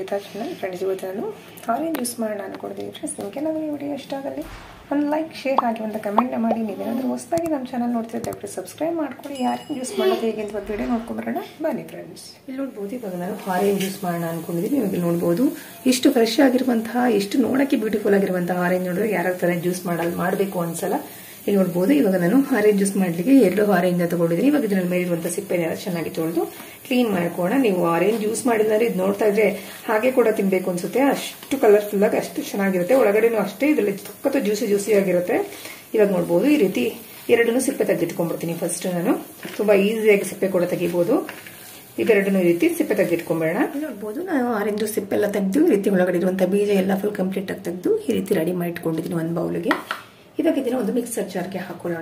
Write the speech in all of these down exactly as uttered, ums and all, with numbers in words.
Shweta channel. Friends, ಇವತ್ತು ನಾನು orange juice ಮಾಡೋಣ ಅಂದ್ಕೊಂಡಿದ್ದೀನಿ. ಫ್ರೆಂಡ್ಸ್, ನಿಮಗೆ ನಾನು ಈ ವಿಡಿಯೋ ಇಷ್ಟ ಆಗಲಿ ಒಂದು ಲೈಕ್, ಶೇರ್ ಹಾಕಿ ಒಂದು ಕಮೆಂಟ್ನ ಮಾಡಿ. ನೀವೇನಾದರೂ ಹೊಸದಾಗಿ ನಮ್ಮ ಚಾನಲ್ ನೋಡ್ತಿದ್ದೆ ಪ್ಲೀಸ್ ಸಬ್ಸ್ಕ್ರೈಬ್ ಮಾಡ್ಕೊಳ್ಳಿ. ಆರೆಂಜ್ ಜ್ಯೂಸ್ ಮಾಡೋದು ಹೇಗೆ ಅಂತ ಒಂದು ವಿಡಿಯೋ ನೋಡ್ಕೊಂಬರೋಣ ಬನ್ನಿ. ಫ್ರೆಂಡ್ಸ್, ಇಲ್ಲಿ ನೋಡ್ಬೋದು ಇವಾಗ ನಾನು ಆರೆಂಜ್ ಜ್ಯೂಸ್ ಮಾಡೋಣ ಅಂದ್ಕೊಂಡಿದ್ದೀನಿ. ಇವಾಗ ಇಲ್ಲಿ ನೋಡ್ಬೋದು ಇಷ್ಟು ಫ್ರೆಶ್ ಆಗಿರುವಂತಹ, ಇಷ್ಟು ನೋಡೋಕ್ಕೆ ಬ್ಯೂಟಿಫುಲ್ ಆಗಿರುವಂತಹ ಆರೆಂಜ್ ನೋಡಿದ್ರೆ ಯಾರು ಥರ ಜ್ಯೂಸ್ ಮಾಡಲು ಮಾಡಬೇಕು ಅನ್ಸಲ್ಲ. ಇಲ್ಲಿ ನೋಡ್ಬೋದು ಇವಾಗ ನಾನು ಆರೆಂಜ್ ಜ್ಯೂಸ್ ಮಾಡಲಿಕ್ಕೆ ಎರಡು ಆರೆಂಜ್ ತಗೊಂಡಿದ್ದೀನಿ. ಇವಾಗ ಇದರಲ್ಲಿ ಮೇಲಿರುವಂತಹ ಸಿಪ್ಪೆನೆಲ್ಲ ಚೆನ್ನಾಗಿ ತೊಳೆದು ಕ್ಲೀನ್ ಮಾಡ್ಕೋಣ. ನೀವು ಆರೆಂಜ್ ಜ್ಯೂಸ್ ಮಾಡಿದ್ರೆ ಇದು ನೋಡ್ತಾ ಇದ್ರೆ ಹಾಗೆ ಕೂಡ ತಿನ್ಬೇಕು ಅನ್ಸುತ್ತೆ. ಅಷ್ಟು ಕಲರ್ಫುಲ್ ಆಗಿ ಅಷ್ಟು ಚೆನ್ನಾಗಿರುತ್ತೆ. ಒಳಗಡೆನೂ ಅಷ್ಟೇ ಇದರಲ್ಲಿ ಸಖತ್ತು ಜ್ಯೂಸಿ ಜ್ಯೂಸಿ ಆಗಿರುತ್ತೆ. ಇವಾಗ ನೋಡ್ಬೋದು ಈ ರೀತಿ ಎರಡನ್ನೂ ಸಿಪ್ಪೆ ತೆಗೆದಿಟ್ಕೊಂಡ್ಬಿಡ್ತೀನಿ. ಫಸ್ಟ್ ನಾನು ತುಂಬಾ ಈಸಿಯಾಗಿ ಸಿಪ್ಪೆ ಕೂಡ ತೆಗಿಬಹುದು. ಇವೆರಡನ್ನೂ ಈ ರೀತಿ ಸಿಪ್ಪೆ ತೆಗೆದಿಟ್ಕೊಂಬೇಡ. ನೋಡ್ಬೋದು ನಾನು ಆರೆಂಜ್ ಸಿಪ್ಪೆ ಎಲ್ಲ ತೆಗೆದು ಈ ರೀತಿ ಒಳಗಡೆ ಇರುವಂತಹ ಬೀಜ ಎಲ್ಲ ಫುಲ್ ಕಂಪ್ಲೀಟ್ ಆಗಿ ತೆಗೆದು ಈ ರೀತಿ ರೆಡಿ ಮಾಡಿ ಇಟ್ಕೊಂಡಿದ್ದೀನಿ ಒಂದು ಬೌಲ್ಗೆ. ಇವಾಗ ಇದನ್ನ ಒಂದು ಮಿಕ್ಸರ್ ಜಾರ್ಗೆ ಹಾಕೊಳ್ಳೋಣ.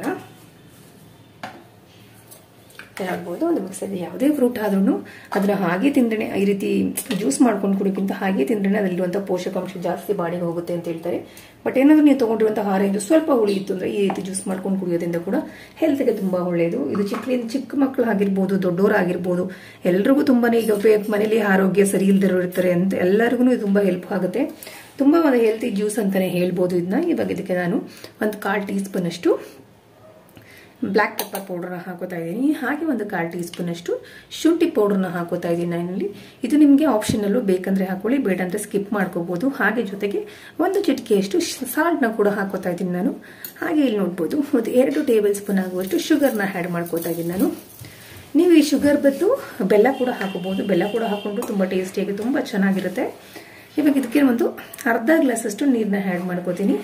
ಆಗ್ಬೋದು ಒಂದು ಮಿಕ್ಸರ್ ಯಾವುದೇ ಫ್ರೂಟ್ ಆದ್ರೂ ಅದನ್ನ ಹಾಗೆ ತಿಂದ್ರೆ ಈ ರೀತಿ ಜ್ಯೂಸ್ ಮಾಡ್ಕೊಂಡು ಕುಡಿಯೋಕ್ಕಿಂತ ಹಾಗೆ ತಿಂದ್ರೆ ಅದರಲ್ಲಿರುವಂತಹ ಪೋಷಕಾಂಶ ಜಾಸ್ತಿ ಬಾಡಿಗೆ ಹೋಗುತ್ತೆ ಅಂತ ಹೇಳ್ತಾರೆ. ಬಟ್ ಏನಾದ್ರೂ ನೀವು ತಗೊಂಡಿರುವಂತಹ ಆರೆಂಜ್ ಸ್ವಲ್ಪ ಹುಳಿ ಇತ್ತು ಅಂದ್ರೆ ಈ ರೀತಿ ಜ್ಯೂಸ್ ಮಾಡ್ಕೊಂಡು ಕುಡಿಯೋದ್ರಿಂದ ಕೂಡ ಹೆಲ್ತ್ಗೆ ತುಂಬಾ ಒಳ್ಳೆಯದು. ಇದು ಚಿಕ್ಕ ಚಿಕ್ಕ ಮಕ್ಕಳು ಆಗಿರ್ಬೋದು, ದೊಡ್ಡವರಾಗಿರ್ಬೋದು, ಎಲ್ರಿಗೂ ತುಂಬಾನೇ ಈಗ ಮನೇಲಿ ಆರೋಗ್ಯ ಸರಿ ಇಲ್ದಿರೋ ಇರ್ತಾರೆ ಅಂತ ಎಲ್ಲರಿಗೂ ಇದು ತುಂಬಾ ಹೆಲ್ಪ್ ಆಗುತ್ತೆ. ತುಂಬಾ ಒಂದು ಹೆಲ್ತಿ ಜ್ಯೂಸ್ ಅಂತಾನೆ ಹೇಳ್ಬೋದು ಇದನ್ನ. ಇವಾಗ ಇದಕ್ಕೆ ನಾನು ಒಂದು ಕಾಲ್ ಟೀ ಸ್ಪೂನ್ ಅಷ್ಟು ಬ್ಲ್ಯಾಕ್ ಪೆಪ್ಪರ್ ಪೌಡರ್ನ ಹಾಕೋತಾ ಇದ್ದೀನಿ. ಹಾಗೆ ಒಂದು ಕಾಲ್ ಟೀ ಸ್ಪೂನ್ ಅಷ್ಟು ಶುಂಠಿ ಪೌಡರ್ನ ಹಾಕೋತಾ ಇದ್ದೀನಿ ನಾನಲ್ಲಿ. ಇದು ನಿಮಗೆ ಆಪ್ಷನಲ್ಲು, ಬೇಕಂದ್ರೆ ಹಾಕೊಳ್ಳಿ, ಬೇಡ ಅಂದ್ರೆ ಸ್ಕಿಪ್ ಮಾಡ್ಕೋಬಹುದು. ಹಾಗೆ ಜೊತೆಗೆ ಒಂದು ಚಿಟಿಕೆಯಷ್ಟು ಸಾಲ್ಟ್ನ ಕೂಡ ಹಾಕೋತಾ ಇದ್ದೀನಿ ನಾನು. ಹಾಗೆ ಇಲ್ಲಿ ನೋಡ್ಬೋದು ಒಂದು ಎರಡು ಟೇಬಲ್ ಸ್ಪೂನ್ ಆಗುವಷ್ಟು ಶುಗರ್ನ ಆ್ಯಡ್ ಮಾಡ್ಕೋತಾ ಇದ್ದೀನಿ ನಾನು. ನೀವು ಈ ಶುಗರ್ ಬದಲು ಬೆಲ್ಲ ಕೂಡ ಹಾಕೋಬಹುದು. ಬೆಲ್ಲ ಕೂಡ ಹಾಕೊಂಡು ತುಂಬಾ ಟೇಸ್ಟಿಯಾಗಿ ತುಂಬಾ ಚೆನ್ನಾಗಿರುತ್ತೆ. ಇವಾಗ ಇದಕ್ಕೆ ಒಂದು ಅರ್ಧ ಗ್ಲಾಸ್ ಅಷ್ಟು ನೀರನ್ನ ಆ್ಯಡ್ ಮಾಡ್ಕೋತೀನಿ.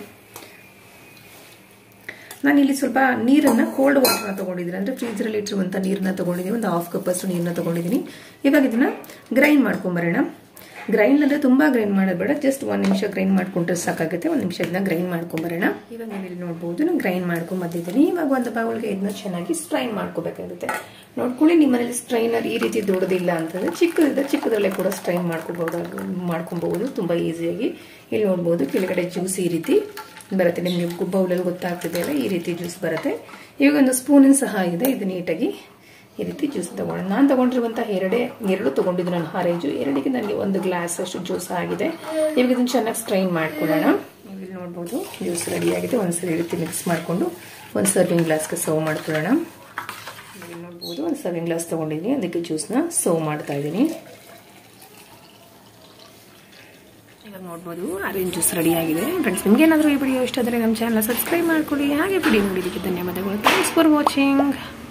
ನಾನು ಇಲ್ಲಿ ಸ್ವಲ್ಪ ನೀರನ್ನ ಕೋಲ್ಡ್ ವಾಟರ್ನ ತಗೊಂಡಿದ್ದೀನಿ, ಅಂದ್ರೆ ಫ್ರೀಜರ್ ಅಲ್ಲಿ ಇಟ್ಟಿರುವಂತ ನೀರನ್ನ ತಗೊಂಡಿದ್ದೀನಿ. ಒಂದು ಹಾಫ್ ಕಪ್ ಅಷ್ಟು ನೀರನ್ನ ತಗೊಂಡಿದ್ದೀನಿ. ಇವಾಗ ಇದನ್ನ ಗ್ರೈಂಡ್ ಮಾಡ್ಕೊಂಬರೋಣ. ಗ್ರೈಂಡ್ ಅಂದ್ರೆ ತುಂಬಾ ಗ್ರೈಂಡ್ ಮಾಡೋದು ಬೇಡ, ಜಸ್ಟ್ ಒಂದ್ ನಿಮಿಷ ಗ್ರೈಂಡ್ ಮಾಡ್ಕೊಂಡ್ರೆ ಸಾಕಾಗುತ್ತೆ. ಒಂದ್ ನಿಮಿಷ ಇದನ್ನ ಗ್ರೈಂಡ್ ಮಾಡ್ಕೊಂಬರೋಣ. ಇವಾಗ ನೀವು ಇಲ್ಲಿ ನೋಡ್ಬೋದು ನಾನು ಗ್ರೈಂಡ್ ಮಾಡ್ಕೊಂಡ್ ಬಂದಿದ್ದೀನಿ. ಇವಾಗ ಒಂದು ಬೌಲ್ಗೆ ಇದನ್ನ ಚೆನ್ನಾಗಿ ಸ್ಟ್ರೈನ್ ಮಾಡ್ಕೋಬೇಕಾಗುತ್ತೆ. ನೋಡ್ಕೊಳ್ಳಿ, ನಿಮ್ಮ ಮನೇಲಿ ಸ್ಟ್ರೈನರ್ ಈ ರೀತಿ ದೊಡ್ಡದಿಲ್ಲ ಅಂತಂದ್ರೆ ಚಿಕ್ಕದಿದ್ದ ಚಿಕ್ಕದ್ರಲ್ಲೇ ಕೂಡ ಸ್ಟ್ರೈನ್ ಮಾಡ್ಕೋಬಹುದು ಮಾಡ್ಕೊಬಹುದು ತುಂಬಾ ಈಸಿಯಾಗಿ. ಇಲ್ಲಿ ನೋಡ್ಬೋದು ಕೆಳಗಡೆ ಜ್ಯೂಸ್ ಈ ರೀತಿ ಬರುತ್ತೆ. ನಿಮ್ಗೆ ಬೌಲಲ್ಲಿ ಗೊತ್ತಾಗ್ತಿದೆ ಅಲ್ಲ, ಈ ರೀತಿ ಜ್ಯೂಸ್ ಬರುತ್ತೆ. ಇವಾಗ ಒಂದು ಸ್ಪೂನಿನ ಸಹ ಇದೆ. ಇದು ನೀಟಾಗಿ ಈ ರೀತಿ ಜ್ಯೂಸ್ ತಗೊಂಡು ನಾನು ತಗೊಂಡಿರುವಂತಹ ಎರಡೇ ಎರಡು ತಗೊಂಡಿದ್ದು ನಾನು ಆರೆಂಜು. ಎರಡಿಗೆ ನನಗೆ ಒಂದು ಗ್ಲಾಸ್ ಅಷ್ಟು ಜ್ಯೂಸ್ ಆಗಿದೆ. ಇವಾಗ ಇದನ್ನ ಚೆನ್ನಾಗಿ ಸ್ಟ್ರೈನ್ ಮಾಡ್ಕೊಳ್ಳೋಣ. ನೀವು ಇಲ್ಲಿ ನೋಡ್ಬೋದು ಜ್ಯೂಸ್ ರೆಡಿ ಆಗಿದೆ. ಒಂದ್ಸರಿ ಈ ರೀತಿ ಮಿಕ್ಸ್ ಮಾಡಿಕೊಂಡು ಒಂದು ಸರ್ವಿಂಗ್ ಗ್ಲಾಸ್ಗೆ ಸರ್ವ್ ಮಾಡ್ಕೊಳ್ಳೋಣ. ಇಲ್ಲಿ ನೋಡ್ಬೋದು ಒಂದು ಸರ್ವಿಂಗ್ ಗ್ಲಾಸ್ ತಗೊಂಡಿದ್ದೀನಿ, ಅದಕ್ಕೆ ಜ್ಯೂಸ್ನ ಸರ್ವ್ ಮಾಡ್ತಾ ಇದ್ದೀನಿ. ಇವಾಗ ನೋಡ್ಬೋದು ಆರೆಂಜ್ ಜ್ಯೂಸ್ ರೆಡಿ ಆಗಿದೆ. ಫ್ರೆಂಡ್ಸ್, ನಿಮ್ಗೆ ಏನಾದರೂ ಈ ವಿಡಿಯೋ ಇಷ್ಟ ಆದರೆ ನಮ್ಮ ಚಾನಲ್ ಸಬ್ಸ್ಕ್ರೈಬ್ ಮಾಡ್ಕೊಳ್ಳಿ. ಹಾಗೆ ವಿಡಿಯೋ ನೋಡಿದ್ದಕ್ಕೆ ಧನ್ಯವಾದಗಳು. Thanks for watching.